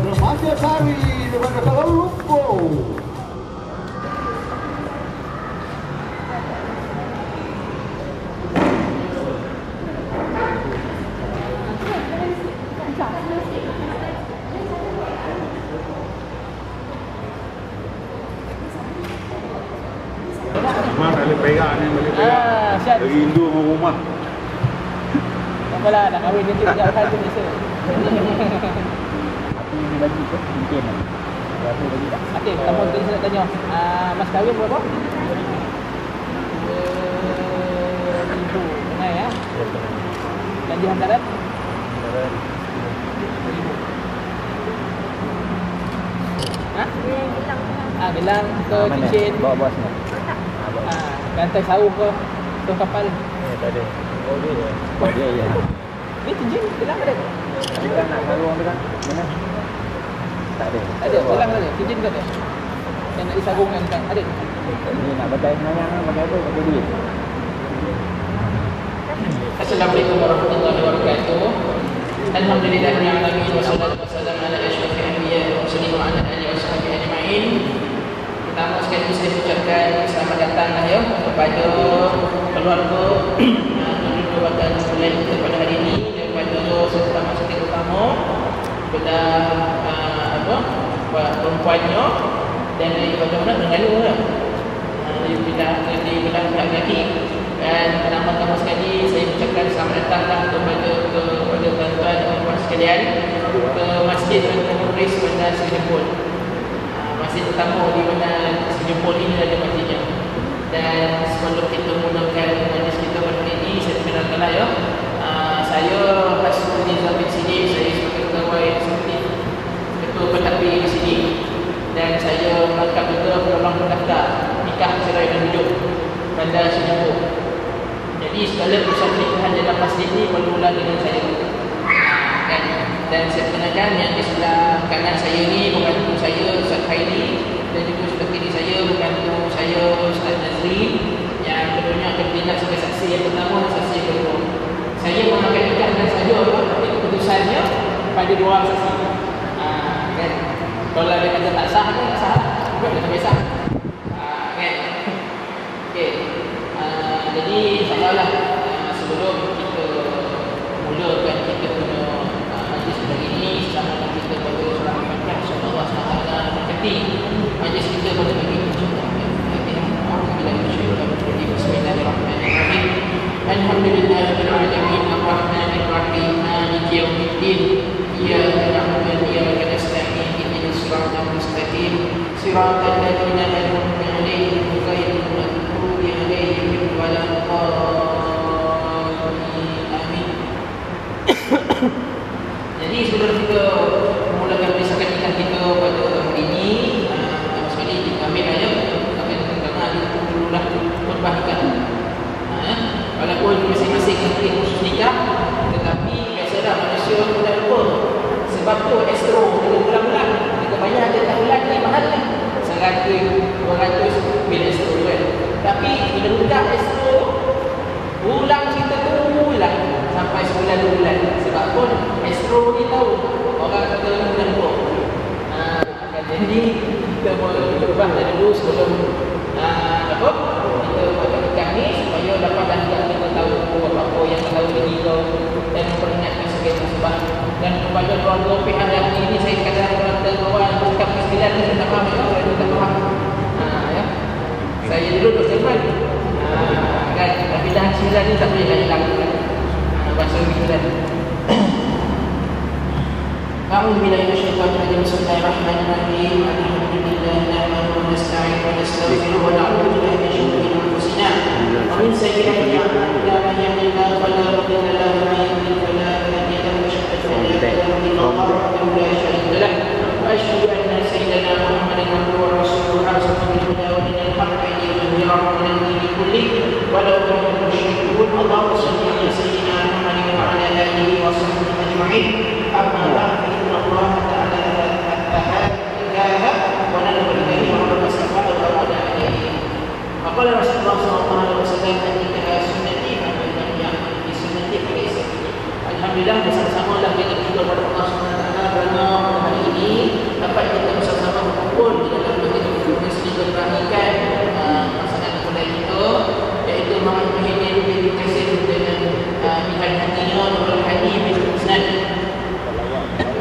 Remaja Sari daripada Kuala Lumpur. Rumah boleh pegang ni, boleh pegang. Rindu sama rumah. Tak apalah, dah kahwin nanti tak akan tu biasa. Apa yang dia bagi tu? Mungkin lah. Berapa bagi tak? Okey, pertama tadi saya nak tanya, mas kahwin berapa? 2,000 tunai ya. Janji hantaran? Ha? Gelang ke cincin? Bawa bawah semua. Gantai sarung ke? Ke kapal? Tak ada. Oh dia je. Oh dia je. Ni cincin, gelang ada ke? Bukan nak sarung tu kan? Mana? Tak ada. Tak ada, gelang ada, cincin tak ada? Yang nak disarungkan kan? Ada ke? Ni nak pakai semayang kan? Pakai apa? Pakai duit. Assalamualaikum warahmatullahi wabarakatuh. Alhamdulillahirabbil alamin wassalatu wassalamu ala asyrafil anbiya'i wal mursalin wa ala alihi washabihi ajma'in. Pertama sekali saya ucapkan selamat datang ya kepada keluarga perbuatan bulan kita pada hari ini, daripada sesama sekali utama kepada perempuannya dan daripada mana Terengganu lah. Di belah pihak lelaki. Dan pertama-tama sekali saya ucapkan selamat datanglah kepada tuan-tuan dan puan sekalian ke Masjid Tuan Mukhlis Bandar Seri Jempol. Masjid utama di mana Seri Jempol ini ada masjidnya. Dan sebelum kita mulakan majlis kita pada hari ini, saya kenalkanlah ya. Saya Hasrul Nizam bin sini, saya sebagai pegawai eksekutif ketua pentadbir di sini. Dan saya melangkap juga penolong pendaftar nikah cerai dan rujuk Bandar Seri Jempol. Jadi segala urusan pernikahan dalam masjid ni bermula dengan saya. Dan saya perkenalkan yang di sebelah kanan saya ni pembantu saya Ustaz Khairi, dan juga sebelah kiri saya pembantu saya Ustaz Nazri, yang keduanya akan diingat sebagai saksi yang pertama dan saksi yang kedua. Saya mengakan nikahkan saja tapi keputusannya pada dua orang saksi. Kan? Kalau ada kata tak sah kan tak sah. Buat tak biasa. Kan? Okey. Jadi insyaAllah sebelum kita mulakan kita punya majlis hari ini, sama kita pada surah Al-Fatihah, insyaAllah SWT berkati majlis kita pada hari ini. Bismillahirrahmanirrahim. Alhamdulillahirrahmanirrahim. Ar-Rahmanirrahim. Maliki yaumiddin. Iyyaka na'budu wa iyyaka nasta'in. Ihdinas siratal mustaqim. Siratal ladzina an'amta 'alaihim ghairil maghdubi 'alaihim waladdallin. Amin. Jadi sebelum kita memulakan pisahkan nikah kita pada hari ini, pertama sekali kita ambil ayat akan tengah dululah khutbah nikah. Walaupun masing-masing nanti khusus nikah, tetapi biasalah manusia mudah lupa. Sebab tu estro dengan bulan-bulan kita bayar je tak bulan ni mahal lah, 100, 200 bil estro kan. Tapi bila budak estro ulang cerita tu ulang sampai sebulan 2 bulan. Sebab pun estro ni tahu orang kata mudah lupa. Jadi kita boleh ubah dulu sebelum kita buat nikah ni, supaya dapatlah kita tahu apa-apa yang tahu diri kau dan memperingatkan sebagai sebab. Dan kepada keluarga pihak yang ini saya kata kepada kawan bercakap kesekian ni tak faham ya, saya tak faham. Ya. Saya dulu berseman. Kan, tapi dah sembilan ni tak boleh nak hilang kan. Bahasa sembilan. A'udzu billahi minasyaitonir rajim. Bismillahirrahmanirrahim. Alhamdulillah nahmaduhu wa nasta'inuhu wa nastaghfiruh wa na'udzu billahi min shururi anfusina wa min sayyiati a'malina. Man yahdihillahu fala mudilla lahu wa man yudlil fala hadiya lahu. Asyhadu an la ilaha illallah wahdahu la syarika lah wa asyhadu anna sayyidana Muhammadan abduhu wa rasuluhu arsalahu bil huda wa dinil haqqi liyudhhirahu 'ala ad-dini kullih walau karihal musyrikun. Allahumma shalli 'ala sayyidina Muhammadin wa 'ala alihi wa sahbihi ajma'in. Amma ba'du. Allah Ta'ala ilaha wa nadu ilaihi wa nadu wasafah wa nadu ilaihi. Maqala Rasulullah SAW nikah sunnati yang disunnati pada Islam. Alhamdulillah bersama-sama lah kita bersyukur kepada Allah SWT kerana pada hari ini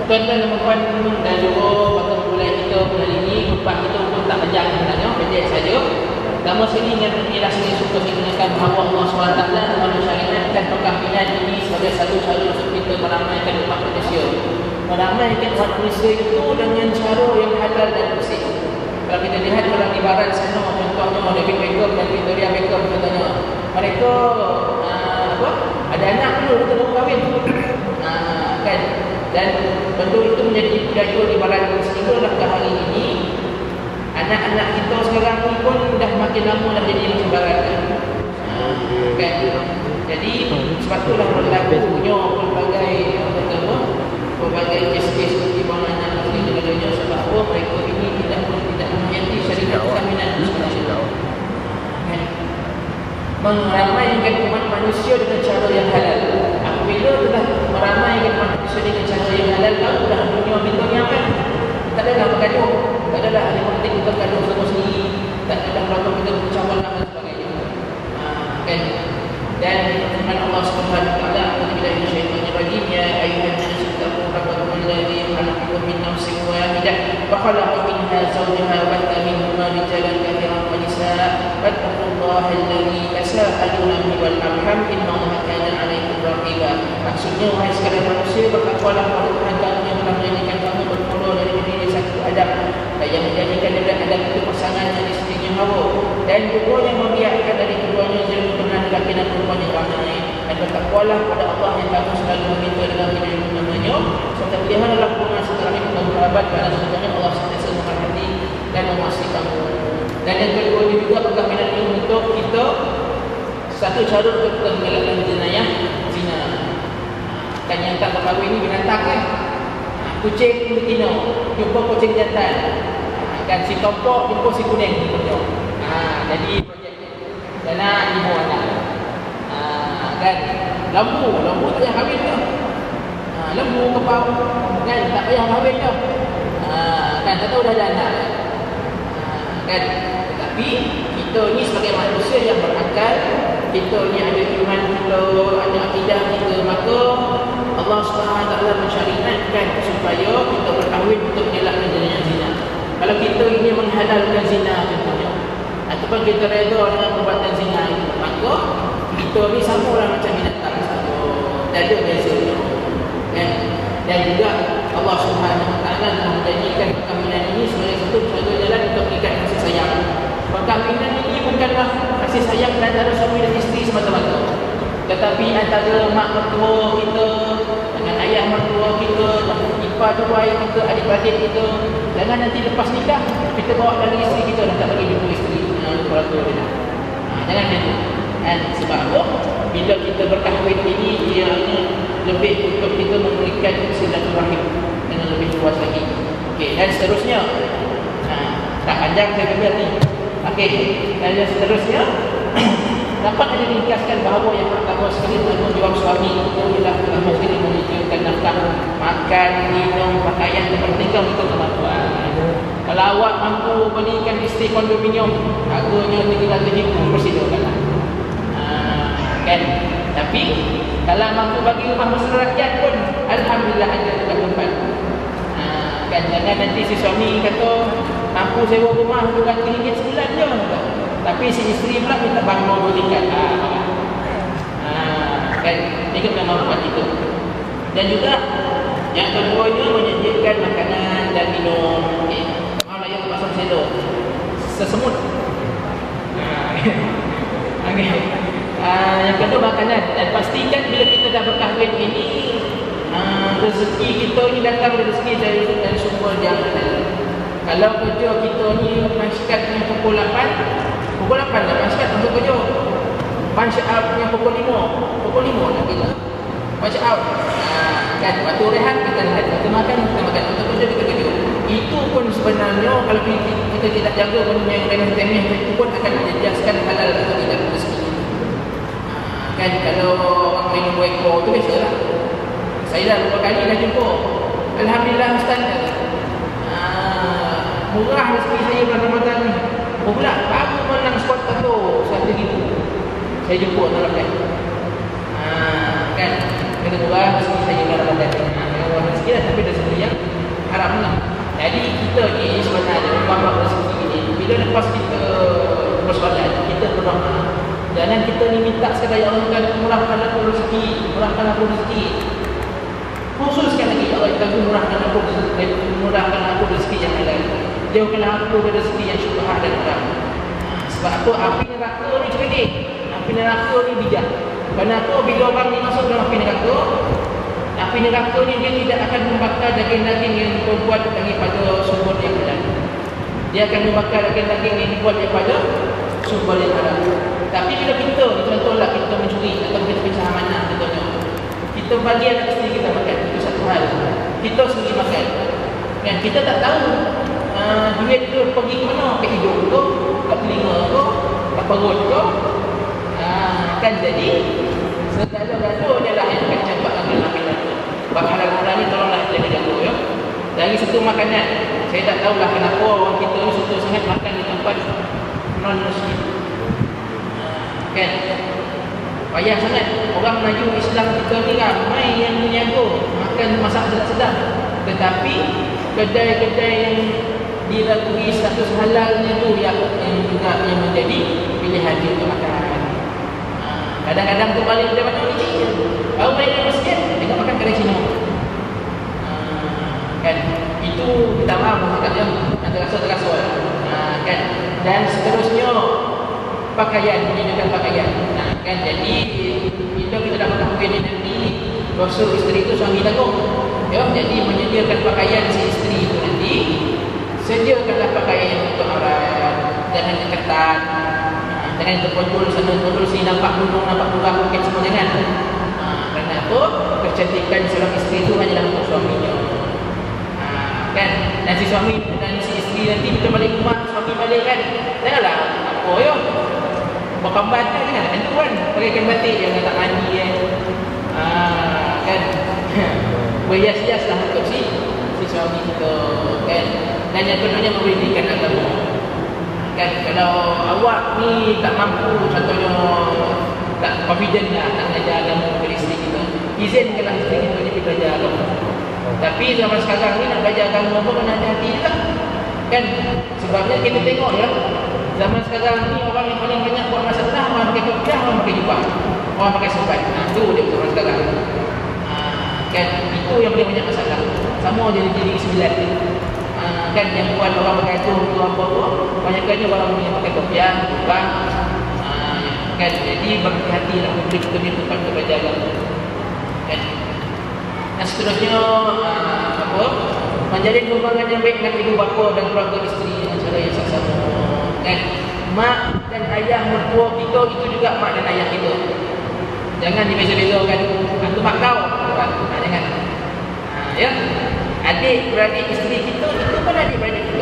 Tuan-tuan dan puan dan Johor, bakal bulan kita bulan ini, upah kita pun tak panjang sebenarnya, pendek saja. Pertama sekali ialah saya suka menggunakan bahawa Allah SWT telah mensyariatkan perkahwinan ini sebagai satu cara untuk kita meramaikan umat manusia. Meramaikan umat manusia itu dengan cara yang halal dan bersih. Kalau kita lihat dalam ibarat sana, contohnya David Beckham dan Victoria Beckham contohnya, mereka ada anak dulu baru kahwin. Kan? Dan bentuk itu menjadi budaya di barat sehingga hari ini anak-anak kita sekarang ni pun dah makin lama dah jadi macam barat kan? Kan? Jadi sebab itulah berlaku punya pelbagai kes-kes di bawah anak sebagainya, sebab apa mereka ini tidak menghayati syariat perkahwinan sebenarnya. Kan? Meramaikan umat manusia dengan cara yang halal. Apabila telah meramaikan umat manusia dengan cara yang halal, kamu dah dunia kita ni apa? Tak adalah bergaduh, tak adalah ahli politik kita bergaduh sama sendiri, tak adalah berlaku kita bercampur dan sebagainya. Kan? Dan firman Allah Subhanahu wa taala dalam syaitanir rajim, ya ayyuhan nasu taqu rabbakum alladzi khalaqakum min nafsin wahidah wa khalaqa minha zawjaha wa batta minhuma rijalan katsiran wa nisaa wattaqullaha alladzi tasaaluna bihi wal arham innallaha kana 'alaykum raqiba. Maksudnya, wahai sekalian manusia, bertakwalah kepada Tuhan kamu yang telah menjadikan kamu bermula dari diri satu Adam, dan yang menjadikan daripada Adam itu pasangan yang istrinya Hawa, dan keduanya membiarkan dari keduanya zina benar lelaki dan perempuan yang ramai. Dan bertakwalah kepada Allah yang kamu selalu meminta dengan hidup namanya, serta peliharalah hubungan setelah itu kamu kerabat, kerana sebenarnya Allah sentiasa merahmati dan mengasihi kamu. Dan yang kedua juga, perkahwinan ini untuk kita satu cara untuk kita mengelakkan jenayah zina. Kan yang tak berkahwin ni binatang kan? Kucing betina jumpa kucing jantan, kan si tompok jumpa si kuning. Jadi projek anak ibu anak. Kan lembu tak payah kahwin dah. Lembu kepau kan tak payah kahwin dah. Kan tak tahu dah ada anak. Kan tetapi kita ni sebagai manusia yang berakal, kita ni ada iman kita, ada akidah kita, maka Allah SWT mensyariatkan supaya kita berkahwin untuk mengelakkan jenayah zina. Kalau kita ingin menghalalkan zina contohnya, ataupun kita reda dengan perbuatan zina itu, maka kita ni sama lah macam binatang saja, tak ada bezanya. Dan juga Allah SWT telah menjadikan perkahwinan ini sebagai satu cara jalan untuk mengikat kasih sayang. Perkahwinan ini bukanlah kasih sayang antara suami dan isteri semata-mata, tetapi antara mak mertua kita dengan ayah mertua kita, ipar tuai kita, adik-adik kita. Jangan nanti lepas nikah kita bawa dari isteri kita dah tak bagi jumpa isteri, jangan macam. Dan sebab apa? Bila kita berkahwin ini, ia lebih untuk kita memberikan silaturahim dengan lebih luas lagi. Okey, dan seterusnya, tak panjang saya biar ni. Okey, dan seterusnya dapat ada diringkaskan bahawa yang pertama sekali tanggungjawab suami itu ialah pertama sekali menyediakan nafkah, makan, minum, pakaian, kepentingan untuk kemampuan. Kalau awak mampu belikan isteri kondominium, harganya 300,000 persilakan. Kan? Tapi kalau mampu bagi rumah mesra rakyat pun alhamdulillah ada dekat tempat. Kan jangan nanti si suami kata mampu sewa rumah RM200 sebulan je, tapi si isteri pula minta bangun 2 tingkat. Kan ni kena mampuan itu. Dan juga yang keduanya menyediakan makanan dan minum. Okey, malah yang pasang selo sesemut. Okey. Yang kedua makanan, dan pastikan bila kita dah berkahwin ini rezeki kita ni datang rezeki dari sumber yang halal. Kalau kerja kita ni punch-cut punya pukul 8 lah punch-cut untuk kerja. Punch-out punya pukul 5 nak kena punch-out. Kan waktu rehat kita rehat, waktu makan kita makan, waktu kerja kita kerja. Itu pun sebenarnya kalau kita tidak jaga benda yang remeh-temeh itu pun akan menjejaskan halal atau tidak rezeki. Kan kalau orang minum ekor tu biasalah. Saya dah beberapa kali dah jumpa. Alhamdulillah Ustaz. Murah rezeki saya bulan Ramadan ni. Pula baru menang spot tato RM1,000. Saya jumpa dalam kan. Kan kena murah rezeki saya bulan Ramadan ni. Memang rezeki lah, tapi dah rezeki yang haram lah. Jadi kita ni sebenarnya bab rezeki ni, bila lepas kita bersolat, kita berdoa. Jangan kita ni minta sekadar ya Allah murahkan aku rezeki, murahkan aku rezeki. Khususkan lagi Allah kita murahkan aku rezeki yang halal. Jauhkanlah aku dari rezeki yang syubhat dan haram. Sebab apa? Api neraka ni cerdik. Api neraka ni bijak. Kenapa bila orang ni masuk dalam api neraka ni dia tidak akan membakar daging-daging yang dibuat daripada sumber yang halal. Dia akan membakar daging-daging yang dibuat daripada sumber yang halal. Tapi bila kita, contohlah kita mencuri atau kita pecah amanah contohnya, kita bagi anak isteri kita makan, itu satu hal. Kita sendiri makan. Dan kita tak tahu duit tu pergi ke mana, ke hidung tu, ke telinga tu, ke perut tu. Kan jadi segala-gala dia lah yang akan campak dalam akhirat tu. Sebab halal-halal ni tolonglah jaga-jaga ya. Dari satu makanan, saya tak tahulah kenapa orang kita ni suka sangat makan di tempat non-muslim. Kan? Payah sangat. Orang Melayu Islam kita ni ramai yang menyaga makan masak sedap-sedap. Tetapi kedai-kedai yang dilalui status halalnya tu yang juga yang menjadi pilihan dia untuk makan. Kadang-kadang tu balik dia macam ni. Baru balik ke masjid, tengok makan kedai Cina. Kan? Itu kita maaf maksudnya ada rasa-rasa kan? Dan seterusnya pakaian, menyediakan pakaian. Kan? Jadi bila kita dah berkahwin nanti, dosa isteri itu suami tanggung. Ya, jadi menyediakan pakaian si isteri itu nanti, sediakanlah pakaian untuk aurat, jangan yang ketat, jangan terpojol sana terpojol sini, nampak gunung, nampak murah, mungkin semua jangan. Kerana apa? Kecantikan seorang isteri itu hanyalah untuk suaminya. Kan? Dan si suami dan si isteri nanti bila balik rumah, suami balik kan, janganlah apa ya, berkambat kan, jangan itu kan, pakaikan batik yang tak mandi kan. Kan? Berhias-hiaslah untuk si suami kita kan. Dan yang keduanya memberikan agama. Kan? Kalau awak ni tak mampu, contohnya tak confident lah nak belajar agama kepada isteri kita, izinkanlah isteri kita ni pergi belajar agama. Tapi zaman sekarang ni nak belajar agama pun kena hati-hati juga. Kan? Sebabnya kita tengok ya, zaman sekarang ni orang yang paling banyak buat masalah, orang pakai kopiah, orang pakai jubah, orang pakai serban. Itu dia zaman sekarang. Kan? Itu yang paling banyak masalah. Sama dia jadi sembilan ni. Kan yang buat orang pakai tu apa tu, banyaknya orang yang pakai kopiah, jubah. Kan? Jadi berhati-hatilah bila kita ni tempat untuk belajar agama. Kan? Dan seterusnya apa? Menjalin hubungan yang baik dengan ibu bapa dan keluarga isteri dengan cara yang saksama. Kan? Mak dan ayah mertua kita itu juga mak dan ayah kita. Jangan dibeza-bezakan. Itu mak kau, jangan. Ya. Adik beradik isteri kita itu pun adik beradik kita.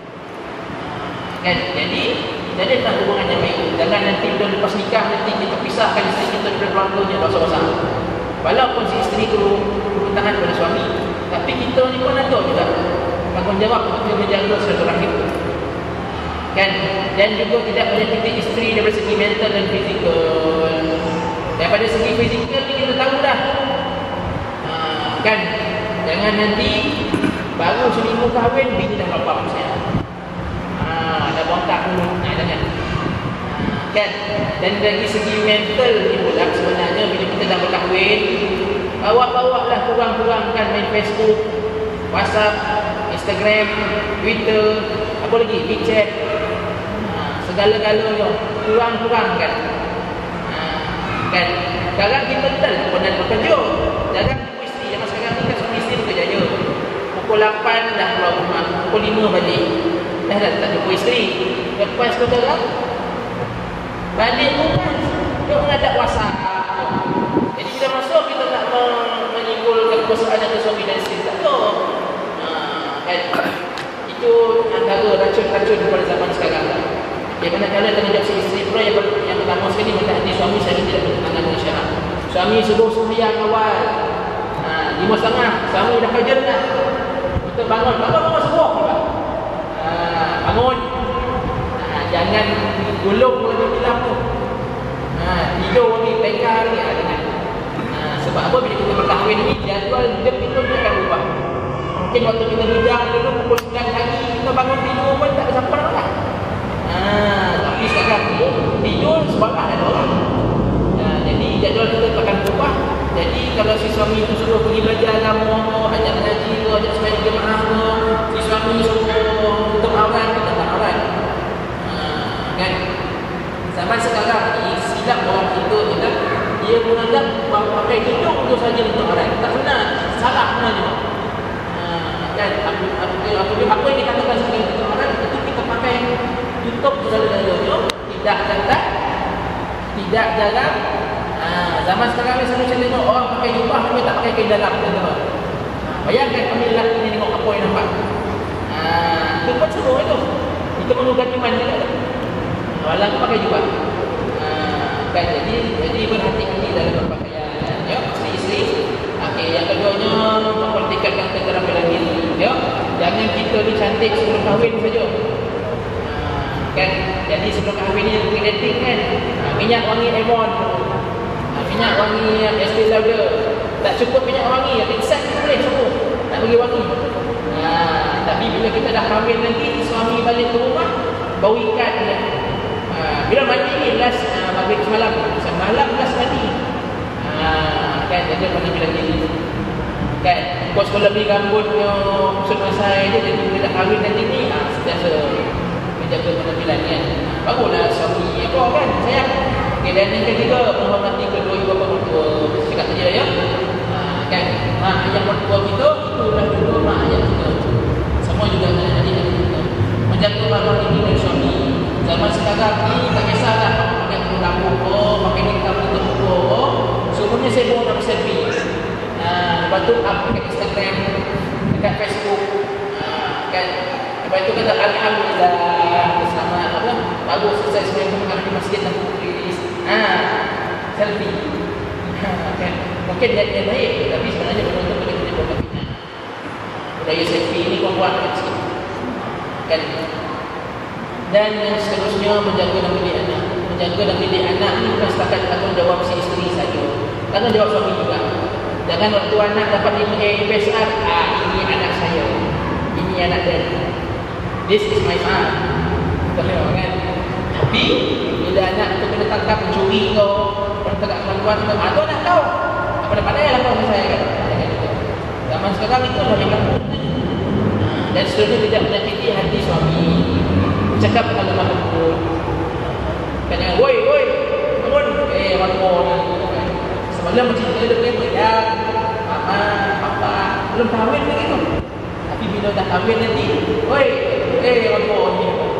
Kan? Jadi tak hubungan yang baik. Jangan nanti bila lepas nikah nanti kita pisahkan isteri kita dari keluarganya, dosa-dosa. Walaupun si isteri itu bertahan pada suami, tapi kita ni pun ada juga tanggungjawab untuk menjaga silaturahim itu. Kan? Dan juga tidak menyakiti isteri daripada segi mental dan fizikal. Daripada segi fizikal ni kita tahu dah. Kan? Jangan nanti baru seminggu kahwin bini dah lapar misalnya. Dah bongkar mulut. Jangan. Kan? Dan dari segi mental ni pula sebenarnya bila kita dah berkahwin, bawa-bawalah kurang-kurangkan main Facebook, WhatsApp, Instagram, Twitter, apa lagi, WeChat, segala-galanya kurang-kurangkan. Kan? Sekarang kita betul pernah bekerja, jarang jumpa isteri. Zaman sekarang ni kan suami isteri bekerja je. Pukul 8 dah keluar rumah, pukul 5 balik, dah tak jumpa isteri. Lepas tu sekarang balik rumah, dia mengadap WhatsApp. Jadi bila masuk kita nak menyimpulkan persoalan ke suami dan isteri, tak tahu. Kan? Itu antara racun-racun pada zaman sekarang. Yang mana kalau tanggungjawab si isteri pula yang pertama sekali mentaati suami saya tidak bertentangan dengan syarak. Suami suruh sembahyang awal 5.30, suami dah kerja dah. Kita bangun semua. Bangun. Jangan gulung dengan bilang tu. Tidur ni, pekar ni dengan. Sebab apa bila kita berkahwin ni, jadual hidup kita akan berubah. Mungkin waktu kita muda jarang. Zaman sekarang ni selalu saya tengok orang pakai jubah tapi tak pakai kain dalam. Bayangkan kami lelaki ni tengok apa yang nampak. Itu pun suruh itu. Itu perlu ganti mandi juga. Walau pakai jubah. Kan jadi berhati-hati dalam berpakaian. Ya, isteri-isteri. Okey, yang keduanya mempertikatkan keterampilan diri. Ya, jangan kita ni cantik sebelum kahwin saja. Kan, jadi sebelum kahwin ni mungkin dating kan. Minyak wangi Avon. Minyak wangi Estee Lauder. Tak cukup minyak wangi, Pixar boleh semua. Tak bagi wangi. Tapi bila kita dah kahwin nanti, suami balik ke rumah, bau ikan dia. Bila mandi ni last maghrib semalam, semalam last mandi. Kan jadi penampilan diri. Kan, kau sekolah beli rambutnya masai je, jadi bila dah kahwin nanti ni, sentiasa menjaga penampilan kan. Barulah suami apa kan, sayang. Okay, dan yang ketiga, menghormati kedua ibu bapa mertua. Cakap saja ya. Kan, mak ayah mertua kita, itulah dulu mak ayah kita. Semua juga adik-adik kita. Menjaga marwah diri dan suami. Zaman sekarang ni tak kisahlah pakai rambut ke, pakai nikah tutup muka ke, semuanya sibuk nak selfie. Lepas tu up dekat Instagram, dekat Facebook. Kan, lepas tu kata alhamdulillah, selamat apa? Bagus selesai sembahyang di masjid dan rilis. Selfie. Kan, mungkin niatnya baik, tapi sebenarnya betul-betul boleh kita buat fitnah. Budaya selfie ni kau buat sikit. Kan. Dan yang seterusnya menjaga dan mendidik anak. Menjaga dan mendidik anak ni bukan setakat tanggungjawab si isteri saja. Tanggungjawab suami juga. Jangan waktu anak dapat 5A PSR, ini anak saya. Ini anak dia. This is my son. Betul kan? Tapi bila anak tu kena tangkap mencuri kau, pertegak kelakuan kau, tu anak kau. Apa pandai lah kau saya kan. Zaman sekarang itu dah yang laku. Dan seterusnya tidak menyakiti hati suami. Cakap dengan lemah lembut. Kan jangan, woi, bangun. Bangun. Semalam macam dia boleh berjaya. Mama, papa, belum kahwin lagi tu. Tapi bila dah kahwin nanti, woi, bangun.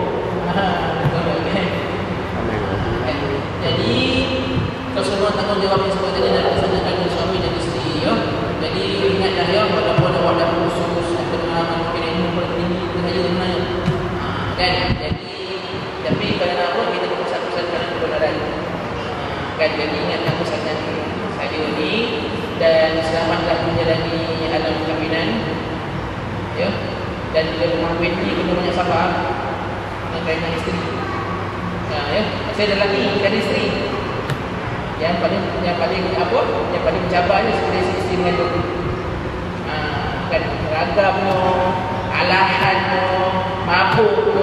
Jadi, kau semua tanggungjawab yang sebagainya dan laksanakan suami dan isteri. Ya? Jadi, ingatlah ya, walaupun awak dah khusus, ada pengalaman mungkin ilmu bertinggi, berjaya dengan kan, jadi tapi kerana apa kita berusaha-usaha kerana kebenaran. Kan, jadi ingatlah pesanan saya ni dan selamatlah menjalani alam perkahwinan. Ya, dan bila kahwin ni kena banyak sabar dengan isteri. Ya, saya ada lelaki dan isteri. Yang paling apa? Yang paling mencabarnya sebenarnya isteri mengandung. Kan ragamnya, alahannya, mabuknya,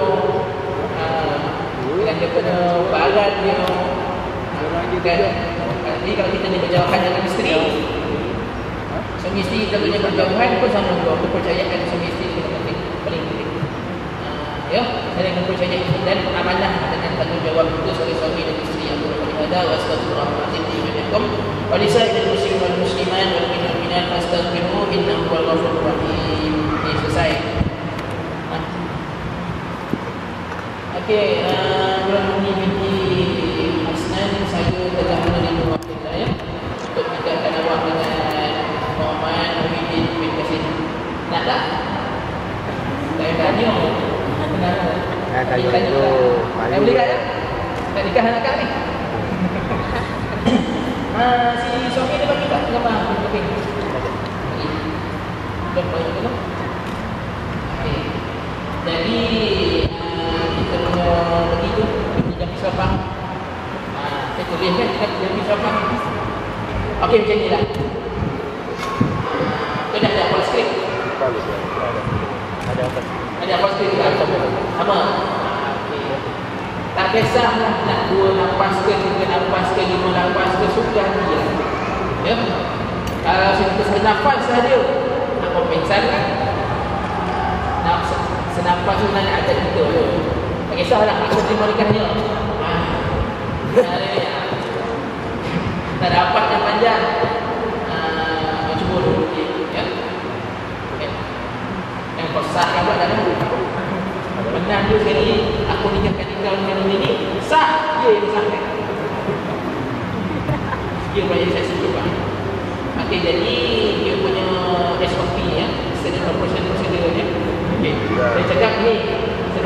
dan dia kena barat dia. Kan? Jadi kalau kita ni berjauhan dengan isteri, suami isteri kita punya berjauhan pun sama juga. Kepercayaan suami isteri kita penting, paling penting. Ya, saling mempercayai dan amanah dengan tanggungjawab itu sebagai suami dan isteri yang berada. Wassalamualaikum warahmatullahi wabarakatuh. Muslimin wal muslimat wal mu'minat fastaghfiru innahu huwal ghafurur rahim. Ini selesai. Okey, Nurani binti Hasnan, saya telah menerima wakil saya untuk meninggalkan awak dengan Muhammad Muhyiddin bin Qasim. Nak tak? Saya tanya. Tanya dulu. Saya boleh tak ya? Tak nikah anak ni. Si suami dia bagi tak gambar booking? Belum bayar belum? Okey. Jadi kita punya begitu jam berapa? Saya tulis kan jam berapa? Okey, macam ni lah. Kita dah ada apa skrip? Ada apa? Ada apa skrip? Sama. Tak kisahlah nak 2 nafas ke, 3 nafas ke, 5 nafas ke, sudah dia. Ya. Kalau kita senafas saja, nak kompensasi kan? Nak senafas sebenarnya ada kita. Tak kisahlah maksud terima nikahnya. Tak dapat yang panjang. Cuba dulu. Ya. Yang besar kan buat dalam pernah dia sekali aku nikahkan dengan ini sah dia yang sah.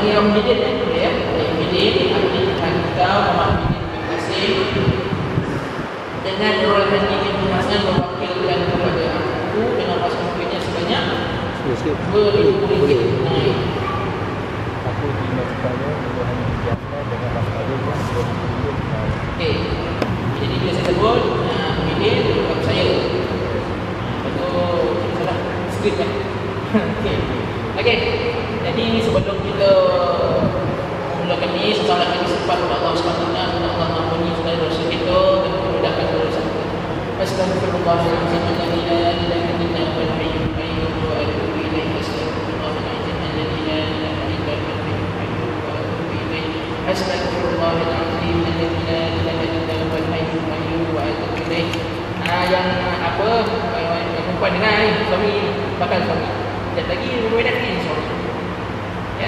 Yang Muhyiddin ya. Muhyiddin aku nikahkan kau Muhammad Muhyiddin bin Qasim dengan Nurul Hadi bin Hasan mewakilkan kepada aku dengan mas kawinnya sebanyak 2,000 ringgit tunai. Aku dimaksudkannya Nurul Hadi bin Hasan dengan mas kawinnya 2,000 ringgit tunai. Okey. Jadi bila saya sebut Muhyiddin untuk saya. Betul. Salah. Skrip kan. Okey. Jadi sebelum kita mulakan ni, sesaat lagi sempat kepada Allah SWT, Allah mengampuni segala dosa kita dan memudahkan dosa kita. Astagfirullahaladzim alladzi la ilaha illa huwal hayyul qayyum wa atubu ilaihi. Astagfirullahaladzim alladzi la ilaha illa huwal hayyul qayyum wa atubu ilaihi. Astagfirullahaladzim alladzi la ilaha illa huwal hayyul qayyum wa atubu ilaihi. Yang apa yang perempuan dengar ni, suami bakal suami. Dan lagi berwedak ni suami. Ya.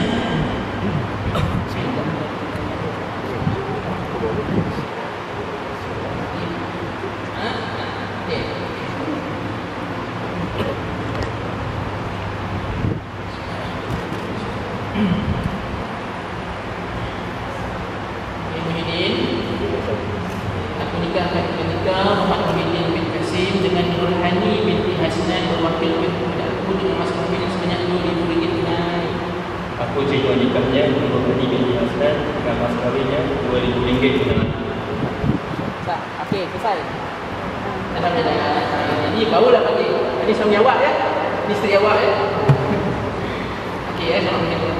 Muhyiddin, aku nikahkan Muhammad Muhyiddin bin Qasim dengan Nurhani binti Hasnan berwakilkan kepada aku dengan mas kawin sebanyak 2,000 ringgit tunai. Aku terima nikahnya Nurhani binti Hasnan dengan mas kawinnya 2,000 ringgit tunai. Okey, selesai. Alhamdulillah. Jadi barulah tadi. Ini suami awak ya? Ini isteri awak ya? Okey ya, alhamdulillah.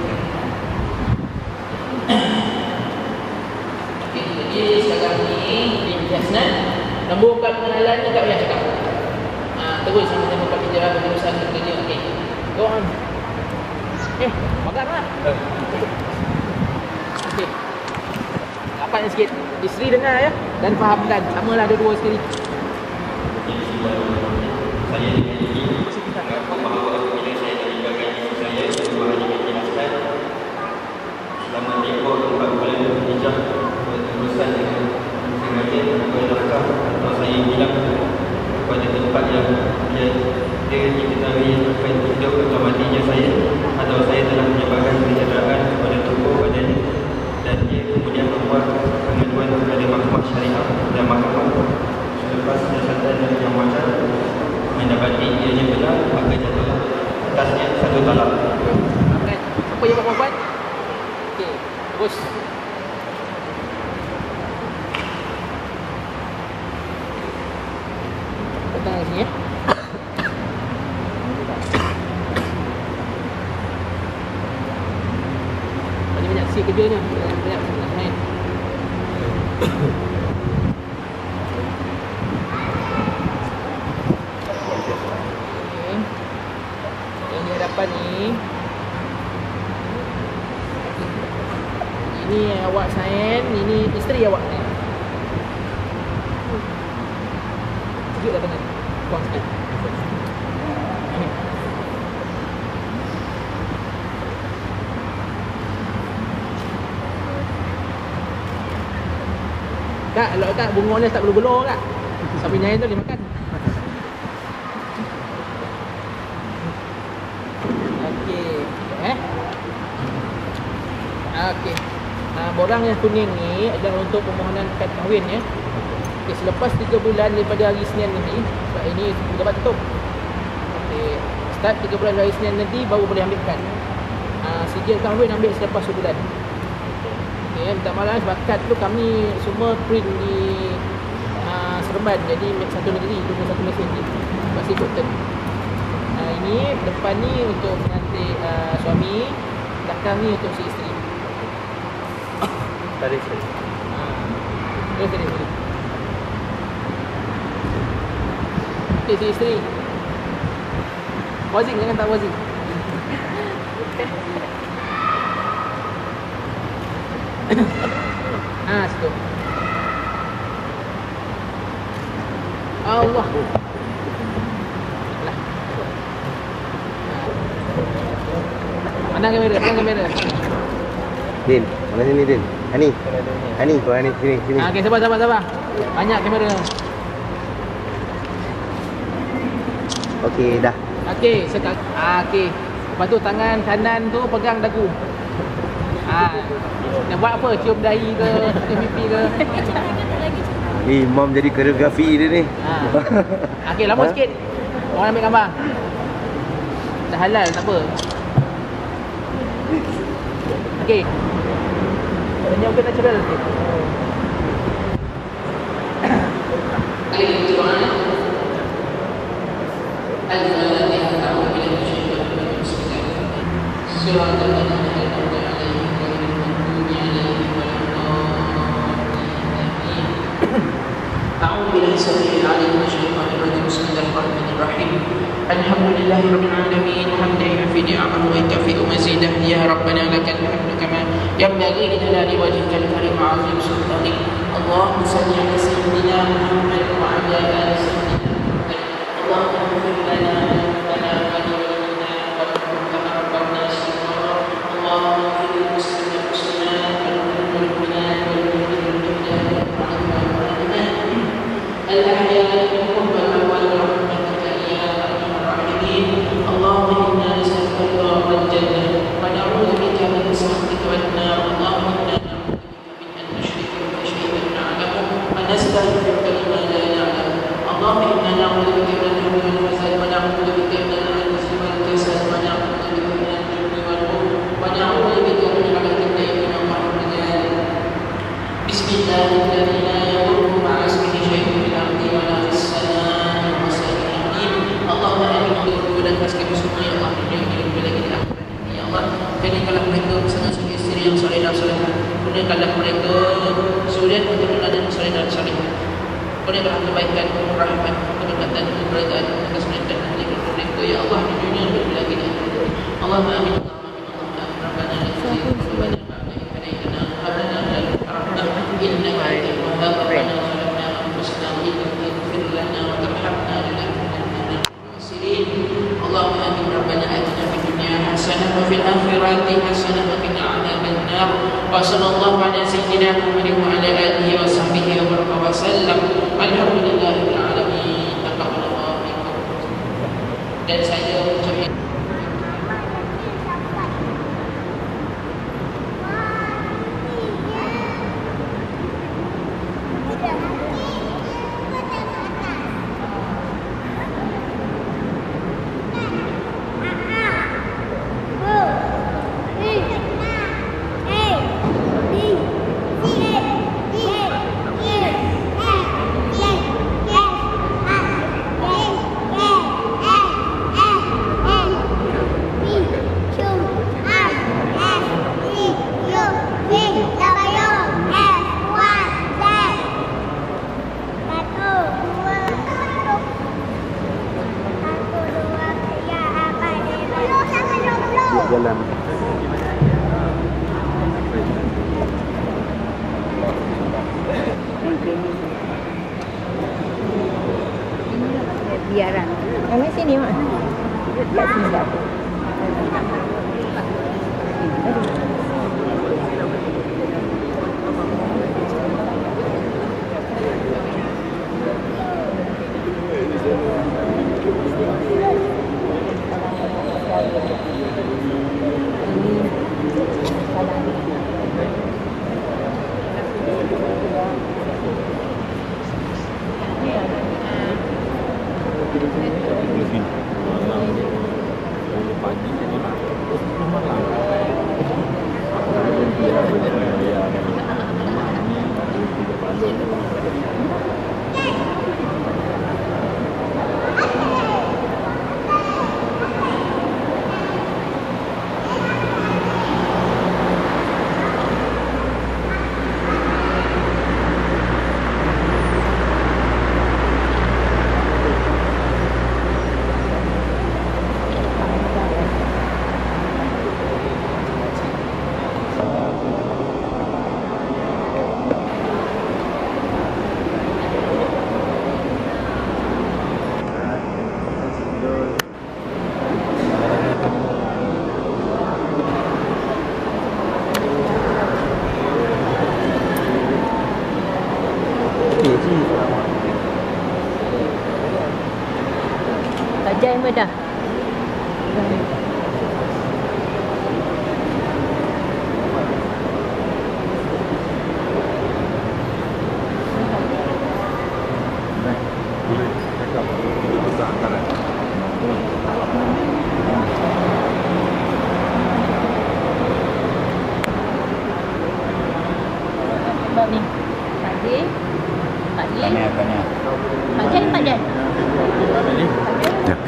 Okey, jadi sekarang ni di Hasnan nombor kad pengenalan ni tak payah cakap. Terus sama-sama kat kerja berurusan kerja. Okey. Go on. Makan lah. Okey. Rapatnya sikit. Isteri dengar ya dan fahamkan. Samalah dua-dua sekali. Saya ini mengaku bahawa apabila saya meninggalkan isteri saya Nurhani binti Hasnan selama 3 atau 4 bulan berhijrah berurusan dengan sengaja bernafkah atau saya bilang kepada tempat yang dia diketahui akan hidup atau matinya saya atau saya telah menyebabkan kecederaan kepada tubuh badannya dan dia kemudian membuat pengaduan kepada mahkamah syariah dan mahkamah selepas siasatan yang wajar mendapati ianya benar maka jatuhlah atasnya satu talak. Apa yang buat perempuan? Okey, terus. Datang sini ya. Banyak sikit kerjanya. Banyak nak main. Yang di hadapan ni, ini awak sign, ini isteri awak ni. Sekejap dah tangan. Buang sikit. Tak, kalau tak bunga ni tak perlu belur tak. Sapi nyain tu dia makan. Okey. Okey. Borang yang kuning ni adalah untuk permohonan kad kahwin ya. Okey, selepas 3 bulan daripada hari Isnin nanti, sebab ini dapat tutup. Okey, start 3 bulan dari Isnin nanti baru boleh ambil kad. Sijil kahwin ambil selepas sebulan. Okey, minta maaf sebab kad tu kami semua print di Seremban. Jadi satu negeri, 21 mesin ni. Masih ikut turn. Ini depan ni untuk pengantin suami, belakang ni untuk si isteri. Tarik sekali. Terus tarik sekali. Okey, si isteri. Wazing, jangan tak wazing. Situ. Allah. Pandang kamera. Din, mana sini Din? Hani. Kau Hani sini. Okey, sabar. Banyak kamera. Okey, dah. Okey, sekarang okey. Lepas tu tangan kanan tu pegang dagu. Nak buat apa? Cium dahi ke? MVP ke? Imam jadi koreografi dia ni. Okey, lama sikit. Orang ambil gambar. Dah halal, tak apa. Okey. Senyum ke natural sikit. أعوذ بالله السميع العليم من الشيطان الرجيم بسم الله الرحمن الرحيم الحمد لله رب العالمين حمدا يوفي نعمه ويكافئ مزيده يا ربنا لك الحمد كما ينبغي لجلال وجهك الكريم وعظيم سلطانك اللهم صل على سيدنا محمد وعلى آل سيدنا محمد اللهم اغفر لنا ذنوبنا ولوالدينا وارحمهم كما ربونا صغارا اللهم اغفر للمسلمين والمسلمات والمؤمنين والمؤمنات الأحياء منهم والأموات برحمتك يا أرحم الراحمين اللهم إنا نسألك الرضا والجنة ونعوذ بك من سخطك والنار اللهم إنا نعوذ بك من أن نشرك بك شيئا نعلمه ونستغفرك لما لا نعلم اللهم إنا نعوذ بك من الهم والحزن ونعوذ بك من العجز والكسل ونعوذ بك من الجبن والبخل ونعوذ بك من غلبة الليل وقهر الرجال بسم الله الذي لا يضر مع اسمه شيء في الأرض ولا في السماء وسائر الحميد اللهم آمين قلوبنا واسكن سمعنا يا الله menjadi lagi di akhirat ya Allah jadikanlah mereka pasangan isteri yang saleh dan salehah kurniakanlah mereka zuriat keturunan yang saleh dan salehah kurniakanlah kebaikan kemurahan keberkatan keberadaan atas mereka dan mereka ya Allah di dunia dan lagi di akhirat Allahumma amin Rabbana la tuzigh qulubana ba'da idh hadaytana wa hab lana min ladunka rahmah innaka antal wahhab rabbana zalamna anfusana wa in lam taghfir lana wa tarhamna lanakunanna minal khasirin Allahumma amin Rabbana atina fid dunya hasanah wa fil akhirati hasanah wa qina adzaban nar wa sallallahu ala sayyidina Muhammadin wa ala alihi wa sahbihi wa baraka wa sallam alhamdulillahil alamin taqabbalallahu minkum dan saya ucapkan jalan. Biaran. Yang sini mak. Kat sini tak apa. Tak jai dah. Ni. Pakcik. Pakcik. Tanya. Pakcik ni pakcik. Ya.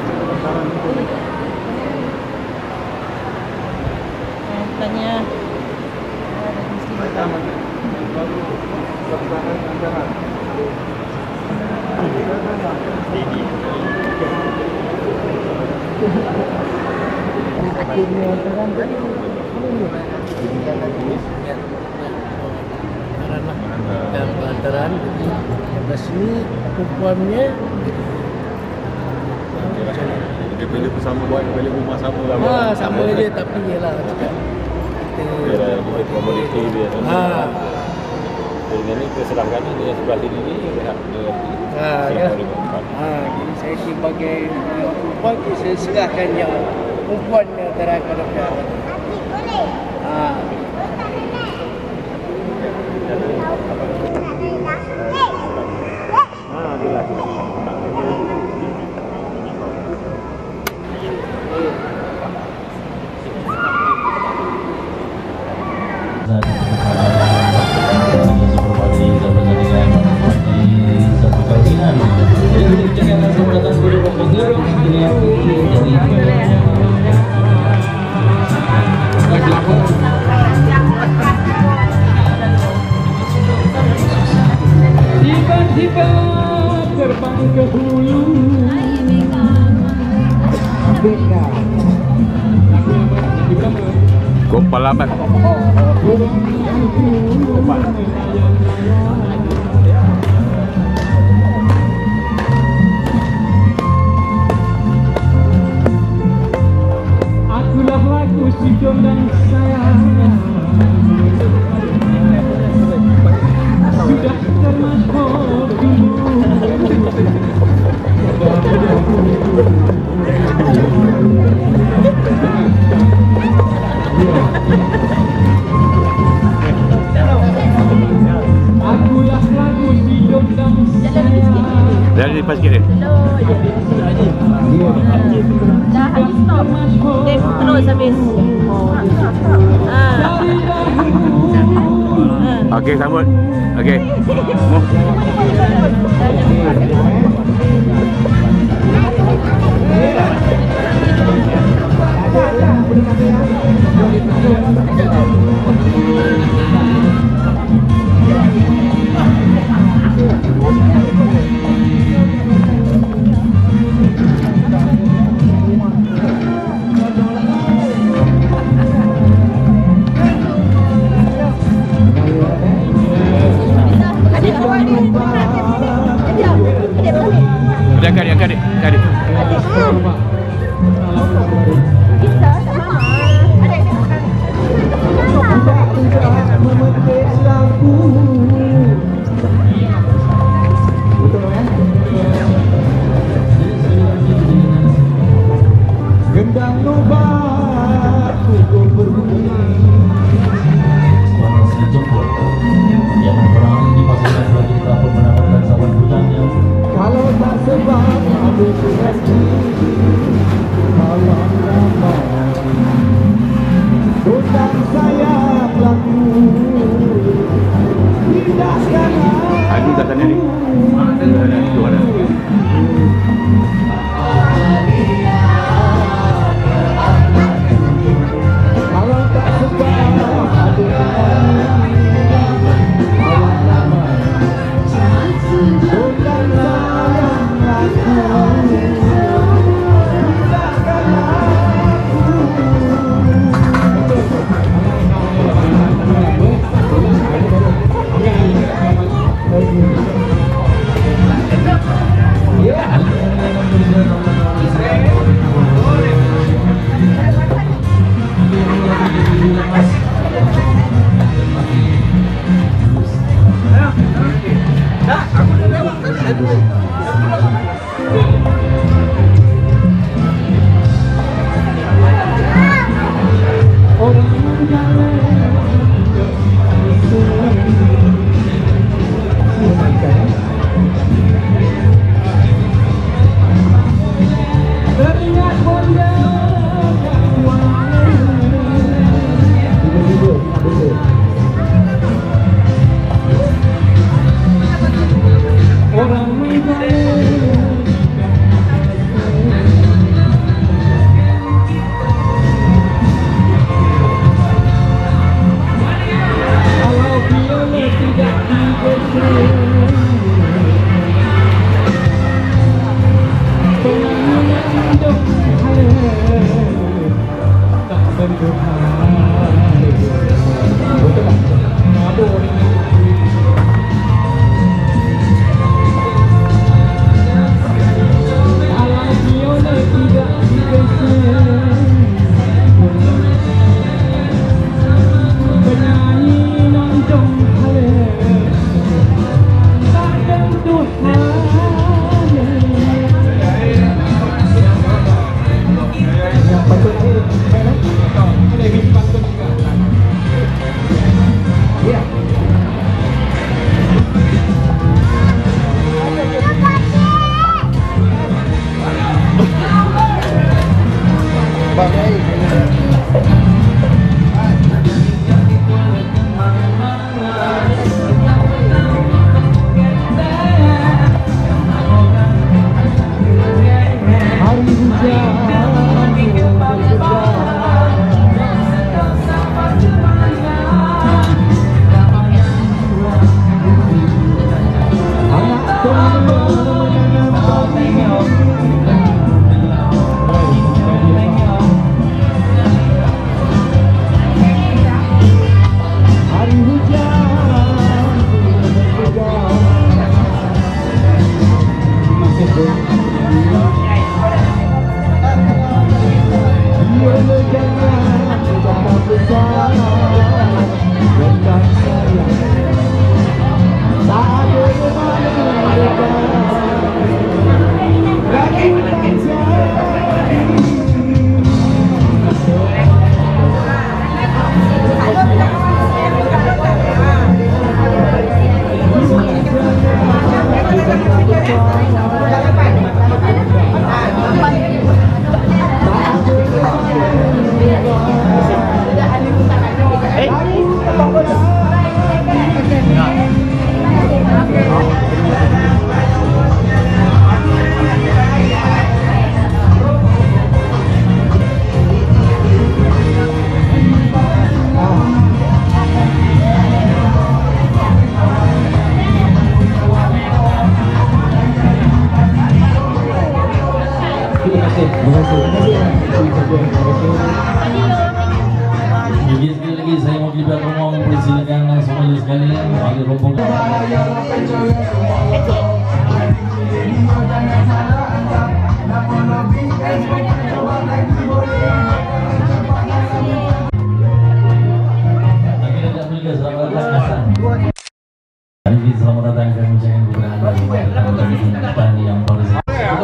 Tanya. Dan pelantaran di sini perempuannya Dia pilih bersama buat pilih rumah sama lah. sama je tapi ialah cakap Dia komoditi dia. Dengan ni keserangkan dia sebelah sini ni lihat dia. ya. Jadi saya sebagai perempuan saya serahkan yang perempuan antara kepada Tiba-tiba terbang ke hulu. Gompal lambat. Akulah pelaku si condang sayang. Sudah termasuk dulu. Akulah pelaku si condang sayang. Dari lepas sikit dia. Dah habis stop. Dia terus habis. Okey, sambut. Okey. Dia Terima kasih. Jadi sekali lagi saya mau kita mau mempersilakan semuanya sekalian bagi rombongan. Selamat datang kami ucapkan kepada anda semua petani yang baru saja.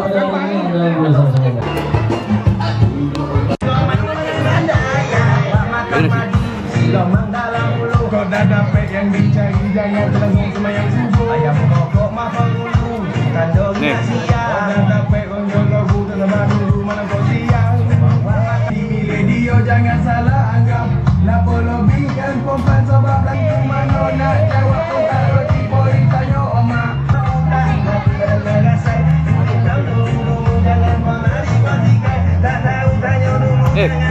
Yang dicari jangan terlalu semayang subuh. Ayam pokok maaf dulu. Kandungnya siang. Dan dapat onjol lagu terlebah dulu malam kau siang. Dimilih dia jangan salah anggap. Napa lebihkan pompan sebab lagu mana nak jawab tentang roti boy tanya oma. Jangan